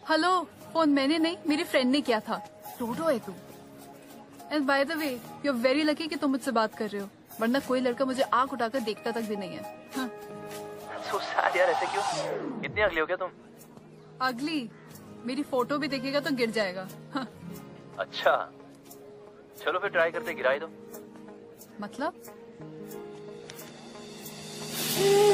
Hello, phone मैंने नहीं, मेरी फ्रेंड ने किया था। टोटो है तू। And by the way, you are very lucky कि तुम मुझसे बात कर रहे हो, वरना कोई लड़का मुझे आंख उठाकर देखता तक भी नहीं है। हाँ। So sad यार, ऐसे क्यों? इतनी अगली हो क्या तुम? अगली? मेरी फोटो भी देखेगा तो गिर जाएगा। हाँ। अच्छा, चलो फिर ट्राई करते, गिरा ही दो। मतलब?